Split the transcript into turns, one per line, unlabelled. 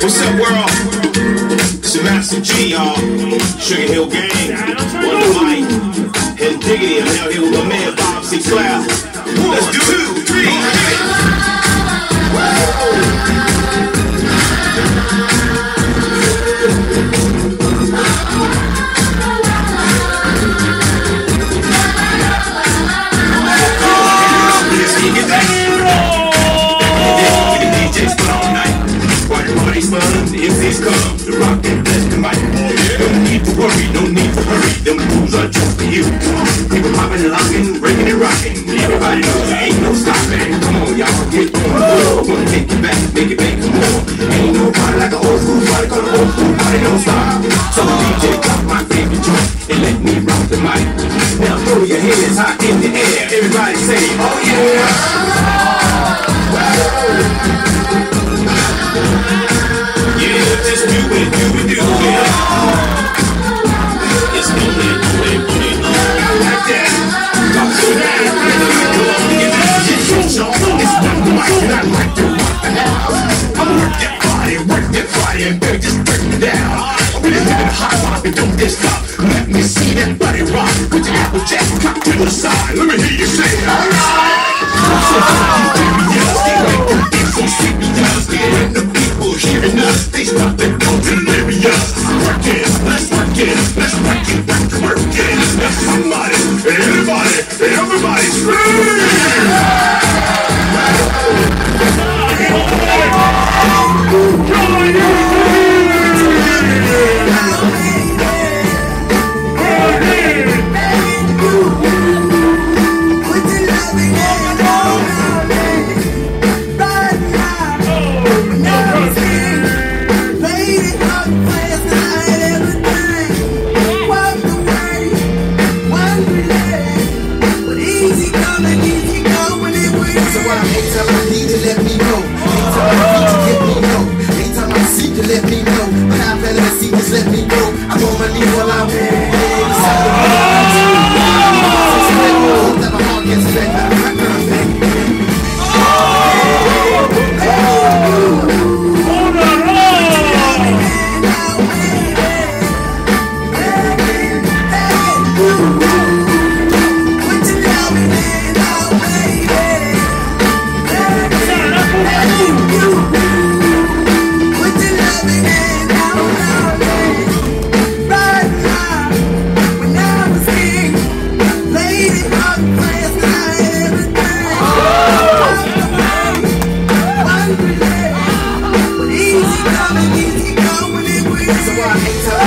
What's up, world? It's your Master G, y'all. Sugar Hill Gang. Wonder Mike. And Diggity. I'm out here with my man Bob Sinclair. Let's do 2, 3, 'MCs come to rock and bless the mic. No need to worry, no need to hurry. Them rules are just for you. People popping and locking, breaking and rocking. Everybody knows there ain't no stopping. Come on, y'all, get on. Wanna take it back, make it back, come on. Ain't no party like an old school party, cause an old school party don't stop. So the DJ drop my favorite joint and let me rock the mic. Now throw your hands high in the air. Everybody say, oh yeah. Yeah, just do it, yeah. It's only like that. Talk to that. It's not the mic, and I like to rock the house. I'ma work that body, and baby, just break me down. I'm really living hot rock, and don't get stop. Let me see that body rock. Put your apple jack cock to the side. Let me hear you say, alright. So serious, and the people hearing us, they start to go delirious. Work it, let's work it, let's work it, work it. Now somebody, everybody scream!
Let me know, but I better see, just let me go. I'm on my knees while I'm my heart gets back. So I hate to